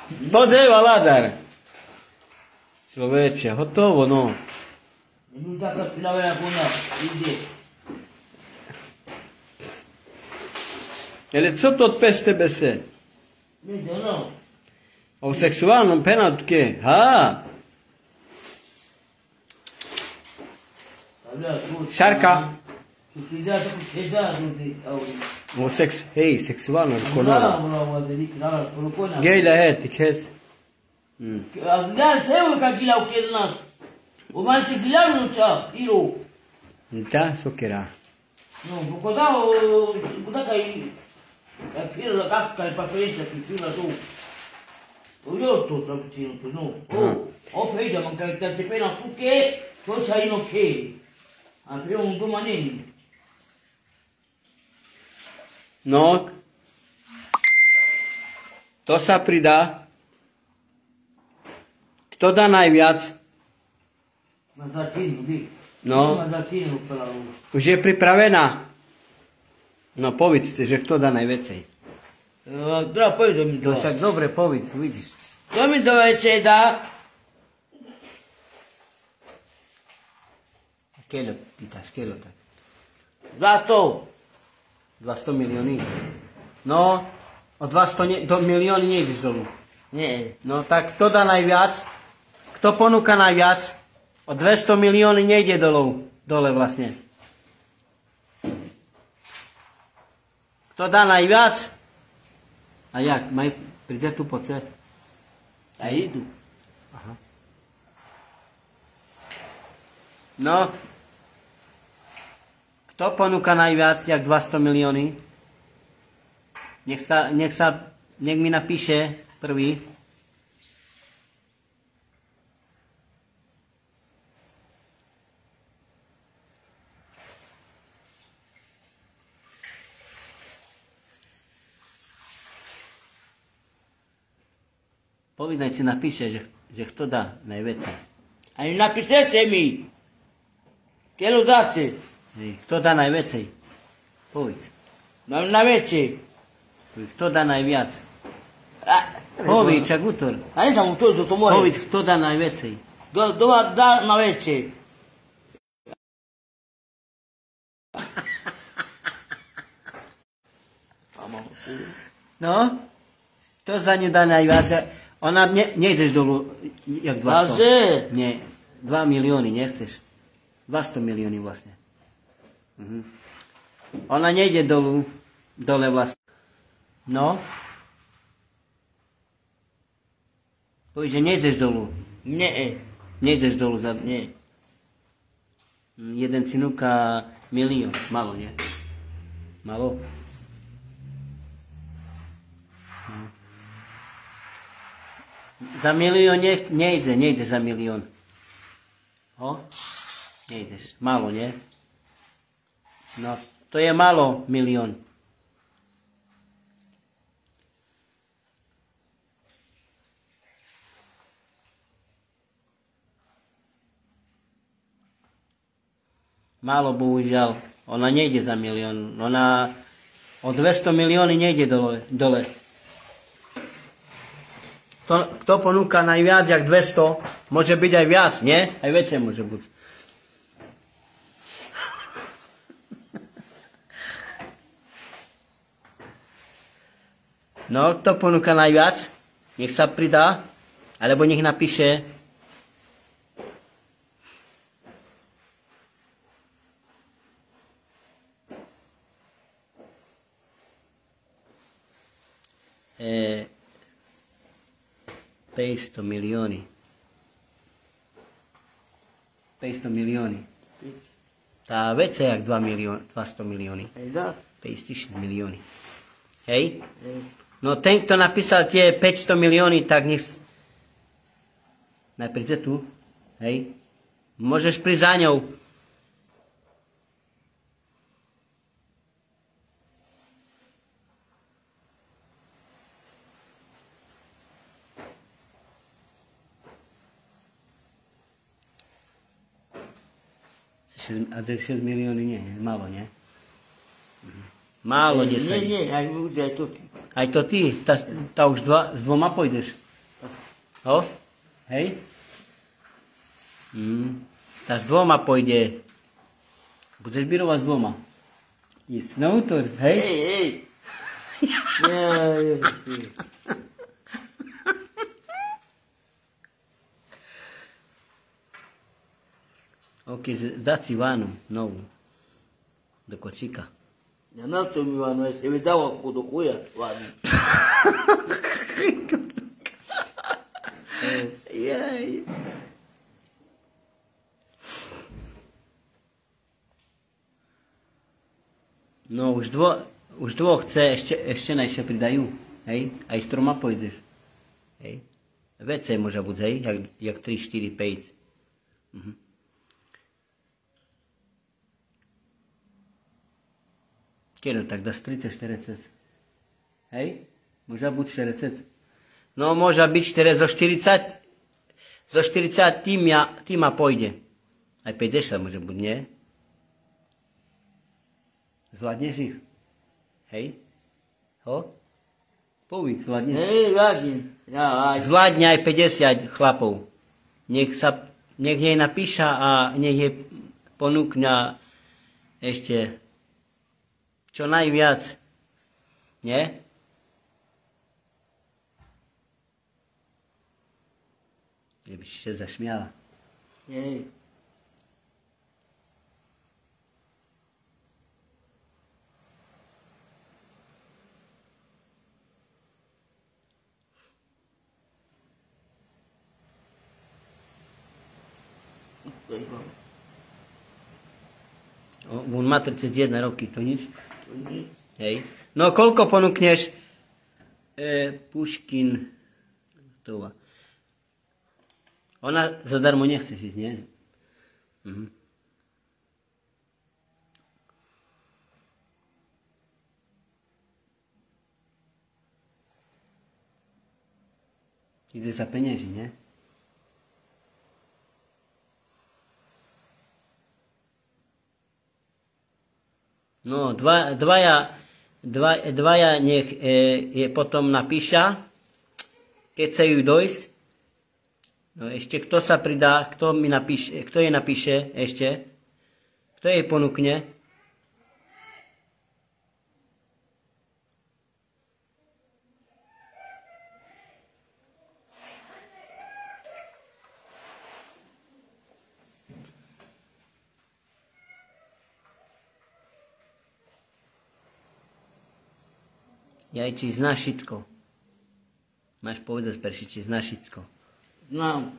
Pozreva Ladar. Človeče, hotovo, no. Non taká špinavé ako ona. Ide. Ale co to peste bese? Ide, no. O seksuálnom penátke. Ha. Šarka. O sex, hej, seksuálnom konora. Gej lehet, ikhez. Gledaj, evo kad gledaj u kjer nas. U mani ti gledaj ča, Iro. Da, sokera. No, kada kaj pira la kakka e pa festa che fila tu. Io to sam tino tu, no. O peja man kaj te pena tu ke, to c'hai no ke. A pe un domani. No, to sa pridá. Kto dá najviac? No, už je pripravená. No, povedzte, že kto dá najviacej. Dá, povedz mi to. No však dobre, povedz, vidíš. Kto mi to viacej dá? Keľo pýtaš, keľo tak. 200. 200 milióny. No, o 200 milióny nejdeš dolu. Nie. No tak kto dá najviac? Kto ponúka najviac? O 200 milióny nejde dole vlastne. Kto dá najviac? A jak? Príde tu poce? A idú. Aha. No. Kto ponúka najviac, jak 200 milióny? Nech mi napíše prvý. Povedaj si napíše, že kto dá najviac. A napíšete mi. Keľo dáte? Kto dá najviacej? Povedz. Mám najväčšie. Kto dá najviac? Povedz, čak útor. A nie tam to moje. Povedz, kto dá najviacej? Kto dá najväčšie? No? Kto za ňu dá najviac? Ona nejdeš dolu, jak 200. Nie, 2 milióny nechceš. 200 milióny vlastne. Ona nejde dole vlastne. No? Povedz, že nejdeš dolu. Nie. Nejdeš dolu za... Nie. Jeden si núka milión. Malo, nie? Malo? No. Za milión nejde za milión. Nejdeš. Malo, nie? No, to je málo milión. Málo, bohužiaľ. Ona nejde za milión. Ona o 200 milióny nejde dole. Kto ponúka najviac, jak 200, môže byť aj viac, nie? Aj väčšie môže byť. No, kto ponúka najviac, nech sa pridá, alebo nech napíše. $500 milióny. 500 milióny. Tá vece jak 200 milióny. 500 milióny. Hej? No ten, kto napísal tie 500 milióny, tak nech... Najprv tu. Hej? Môžeš prísť za ňou. A 6 milióny nie, málo, nie? Málo 10. Nie, aj to ty. Aj to ty? Tá už s dvoma pôjdeš? O, hej. Tak s dvoma pôjde. Budeš birovať s dvoma. Ísť na útor, hej? Hej. Ok, dať si vánu novú. Do kočíka. Ja na čo mi vánu, ešte mi dal do chuja vánu. Jej. No už dvoch chce, ešte najšie pridajú. Hej? Aj s troma pôjdeš. Hej? Vecej môže byť, hej? Jak 3, 4, 5. Keď no, tak dá 30, 40. Hej? Môže byť 40. No môže byť 4 zo 40. Zo 40 týma pôjde. Aj 50 môže byť, nie? Zvládneš ich? Hej? Ho? Povedz, zvládneš? Hej, zvládnem. Ja, aj. Zvládne aj 50 chlapov. Nech jej napíša a nech jej ponúkňa ešte čo najviac. Nie? Je by si sa zašmiala. Hej. On má 31 roky, to nič? To nič. Hej. No koľko ponúkneš Puškin? Ona zadarmo nechceš ísť, nie? Ide sa penieži, nie? No, dvaja nech potom napíša, keď sa ju dojsť. No ešte kto sa pridá, kto jej napíše ešte, kto jej ponúkne. Jaj, či znáš všetko. Máš povedať perši, či znáš všetko. Znám.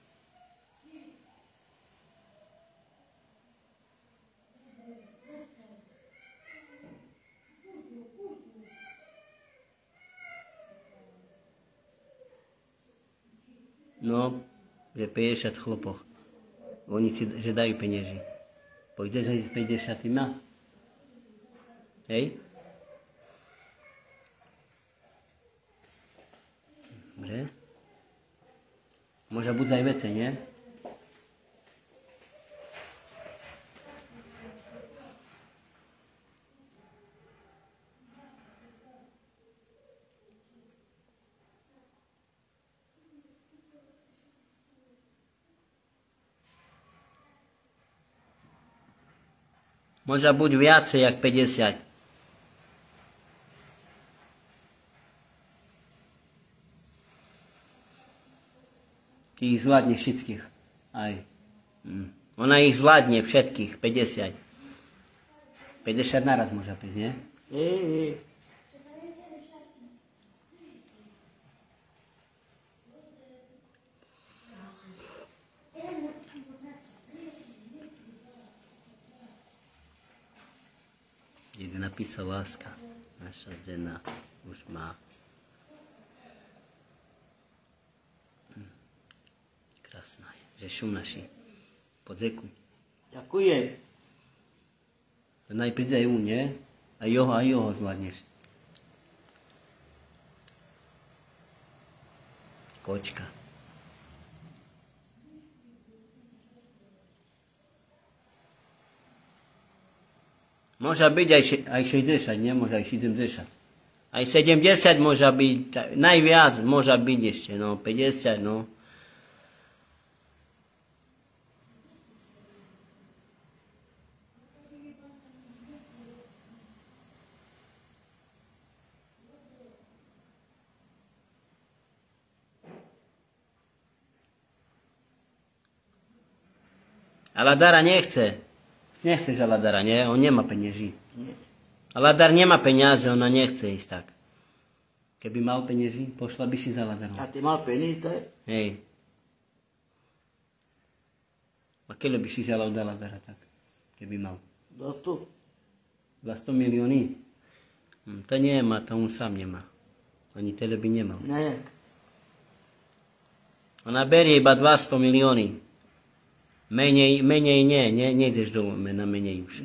No, že 50 chlopov. Oni si, že dajú penieži. Pôjdeš aj 50 ma? Hej? Dobre. Môže byť aj vece, nie? Môže byť viacej, jak 50. Ty ich zvládneš všetkých. Aj. Ona ich zvládne všetkých, 50. 50 naraz môže prísť, nie? Hej. Jak napísal láska, naša žena už má. Krásna je, že šum naši. Podzeku. Ďakujem. To najprv aj nie? A joho zvládneš. Kočka. Môže byť aj 60, nie? Môže aj 70. Aj 70 môže byť, najviac môže byť ešte, no 50, no. Aladara nechce. Nechceš Aladara, nie? On nemá penieži. Aladar nemá peniaze, ona nechce ísť tak. Keby mal penieži, pošla by si za Aladarom. A ty mal peníze? Hej. A keľo by si želal od Aladara tak? Keby mal. 200. 200 milióny? To nemá, to on sám nemá. Ani teda by nemal. Ne. Ona berie iba 200 milióny. Menej nie, nejdeš dolu na menej už.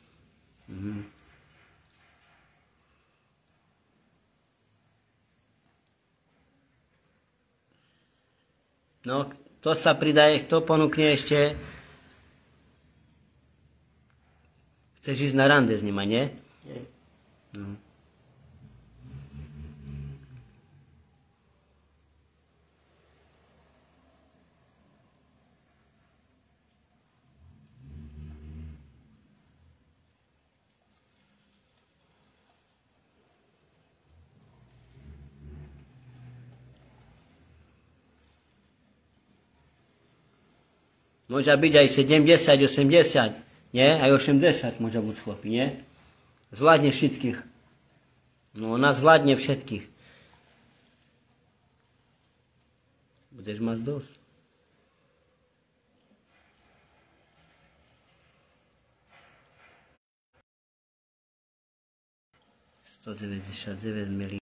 No, to sa pridaje, kto ponúkne ešte. Chceš ísť na rande s nima, nie? Nie. No. Môže byť aj 70, 80, nie? Aj 80 môže byť chlapi, nie? Zvládne všetkých. No ona zvládne všetkých. Budeš mať dosť. 199 miliónov.